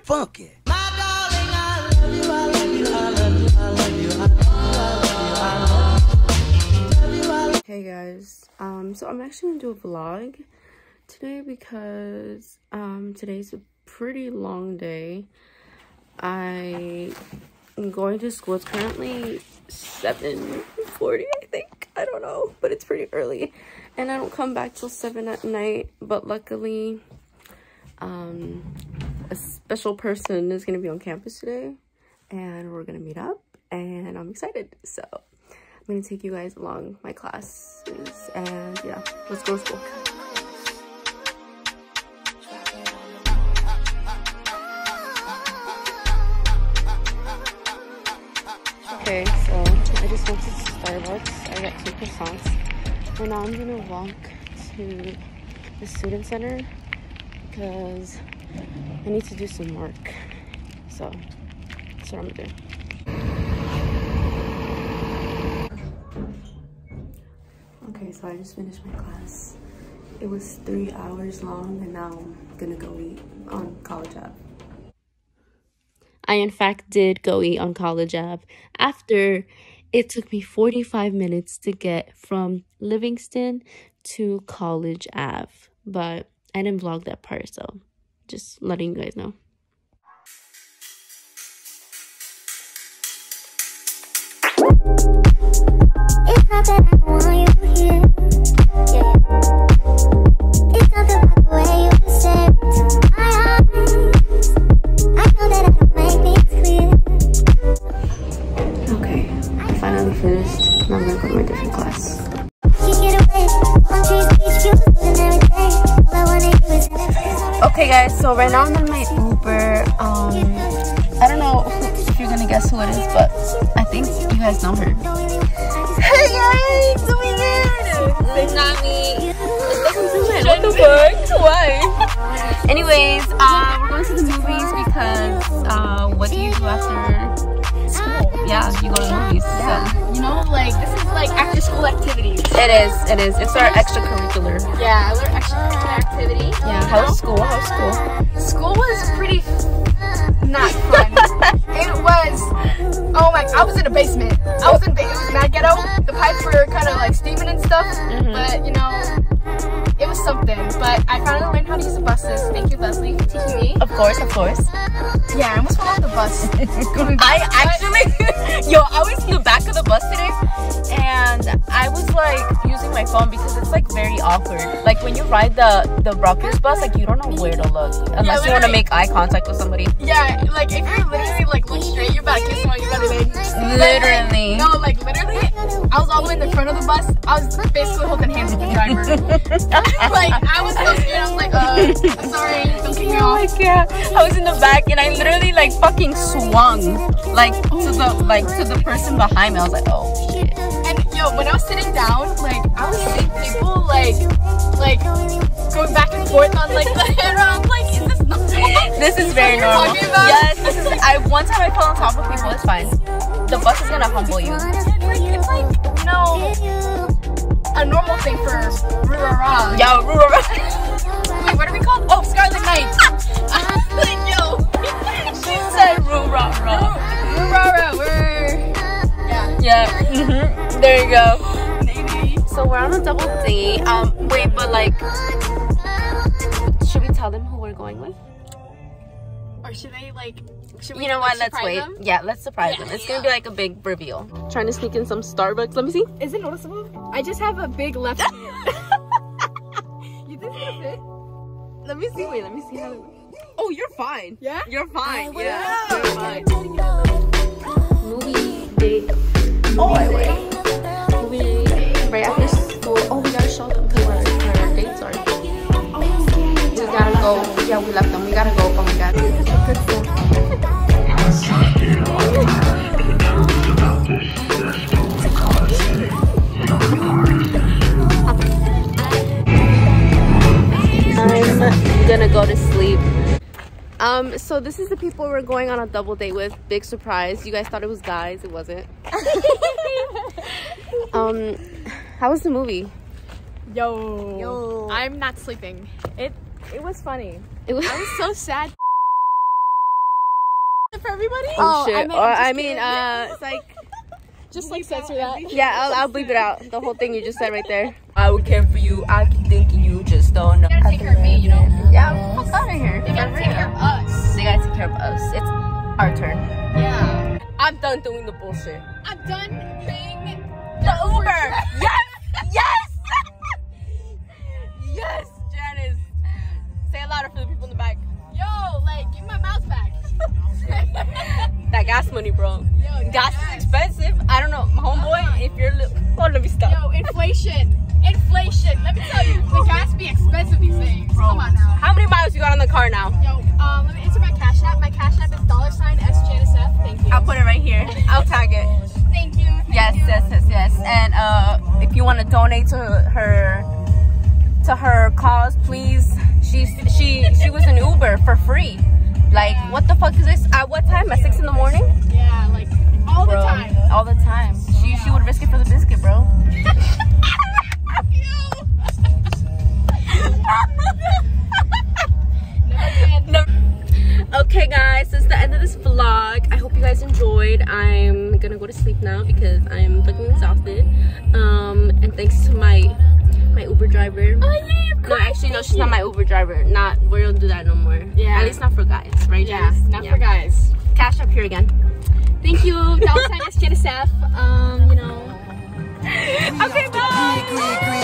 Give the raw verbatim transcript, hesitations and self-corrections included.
funky. Hey guys, um, so I'm actually gonna do a vlog today because um, today's a pretty long day. I am going to school. It's currently seven forty, I think. I don't know, but it's pretty early. And I don't come back till seven at night, but luckily, um, a special person is gonna be on campus today, and we're gonna meet up, and I'm excited. So I'm gonna take you guys along my classes, and yeah, let's go to school. Okay, so I just went to Starbucks. I got two croissants. And now I'm gonna walk to the student center because I need to do some work. So that's what I'm gonna do. Okay, so I just finished my class. It was three hours long, and now I'm gonna go eat on College Ave. I, in fact, did go eat on College Ave after it took me forty-five minutes to get from Livingston to College Ave. But I didn't vlog that part, so just letting you guys know. It's not that I want you here, yeah. It's something about the way you say to my eyes. I know that I don't make things clear. Okay, I finally finished. Now I'm gonna go to my different class. Okay guys, so right now I'm in my Uber. Um, I don't know if you're gonna guess who it is, but I think you guys know her. Hey guys, oh my god! It's not me. What the fuck? Why? Anyways, uh, we're going to the movies because uh, what do you do after school? Yeah, you go to the movies. Yeah. So. You know, like, this is like after school activities. It is, it is. It's our extracurricular. Yeah, our extracurricular activity. Yeah, how's school? How's school? School was pretty not fun. It was, oh my, I was in a basement. I was in, it was mad ghetto. The pipes were kind of like steaming and stuff, mm-hmm. But you know, it was something. But I finally learned how to use the buses. Thank you, Leslie, for teaching me. Of course, of course. Yeah, I almost fell off the bus. I actually, yo, I was in the back of the bus today, and I was like using my phone because it's like very awkward. Like when you ride the the Brockers bus, like you don't know where to look unless yeah, you want to make eye contact with somebody. Yeah, like if you're literally like look straight, you're about to kiss someone, you better like literally. No, like literally, I was all the way in the front of the bus. I was basically holding hands with the driver. Like I was so scared. I was like, uh, I'm sorry, don't kick me off. Like yeah, I was in the back and I literally like fucking swung like to the like to the person behind me. I was like, oh shit. And yo, when I was sitting down, like I was seeing people like like going back and forth on like the handrail. I'm like, is this normal? This is very normal. Yes, this is. I one time I fell on top of people. It's fine. The bus is gonna humble you. Like, it's like you know a normal thing for roo-rah-rah. Yo, roo-rah-rah. Wait, what are we called? Oh, Scarlet Knight. Like yo, she said roo-rah-rah. Roo-rah-rah. We're yeah. Yeah. Mm-hmm. There you go. So we're on a double date. Um, wait, but like, should we tell them who we're going with? Or should they like? Should we, you know like, what? Let's wait. Them? Yeah, let's surprise yeah, them. It's yeah. gonna be like a big reveal. Trying to sneak in some Starbucks. Let me see. Is it noticeable? I just have a big left hand. You think it's gonna fit? Let me see. Wait. Let me see how. Oh, you're fine. Yeah. You're fine. Yeah. Know. You're fine. Movie date. Oh, I wait. Movie date. Right after school. Oh, we gotta show them who our, our dates are. We gotta go. Yeah, we left them. We gotta go. Oh my god. Good stuff. I'm gonna go to sleep. Um, so this is the people we're going on a double date with. Big surprise. You guys thought it was guys. It wasn't. um, how was the movie? Yo. Yo. I'm not sleeping. It it was funny. It was I was so sad. for everybody? Oh, shit. I, meant, Or, I mean, uh, it's like, just like censor that. yeah, I'll, I'll bleep it out. The whole thing you just said right there. I would care for you. I keep thinking you just don't know. You gotta take care of me, you know? Yeah, fuck out of here. You gotta take care of us. They gotta take care of us. It's our turn. Yeah. I'm done doing the bullshit. I'm done being The Uber! Yes! Yes! Yes, Janice. Say it louder for the people in the back. Yo, like, give me my mouse back. That gas money, bro. Yo, Gas is expensive. I don't know, homeboy, if you're li- oh, let me stop. Yo, inflation. Inflation. Let me tell you, the gas be expensive these days. Come on now. How many miles you got on the car now? Yo, um, let me enter my Cash App. My Cash App is dollar sign S Janice F. Thank you. I'll put it right here. I'll tag it. Thank you. Thank Yes, you. yes, yes, yes. And uh, if you want to donate to her, to her cause, please. She she she was an Uber for free. Like, Yeah. what the fuck is this? At what time? At six in the morning? Yeah, like all Bro, the time. all the time. She she would risk it for the biscuit, bro. Never again. Okay, guys, this is the end of this vlog. I hope you guys enjoyed. I'm gonna go to sleep now because I'm fucking exhausted. Um, and thanks to my my Uber driver. Oh yeah, of No, course. actually, no, she's not my Uber driver. Not, we don't do that no more. Yeah. At least not for guys, right? Yeah, Janice? not for guys. Cash up here again. Thank you, dollar sign S Janice F. Um, you know. Okay, bye.